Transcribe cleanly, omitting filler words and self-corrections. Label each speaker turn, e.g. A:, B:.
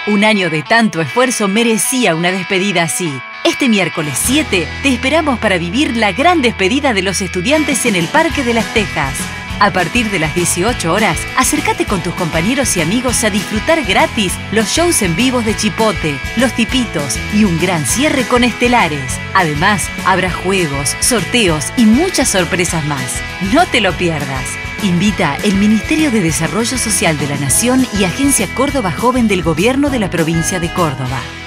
A: Un año de tanto esfuerzo merecía una despedida así. Este miércoles 7 te esperamos para vivir la gran despedida de los estudiantes en el Parque de las Tejas. A partir de las 18 horas, acércate con tus compañeros y amigos a disfrutar gratis los shows en vivos de Chipote, Los Tipitos y un gran cierre con estelares. Además, habrá juegos, sorteos y muchas sorpresas más. No te lo pierdas. Invita el Ministerio de Desarrollo Social de la Nación y Agencia Córdoba Joven del Gobierno de la Provincia de Córdoba.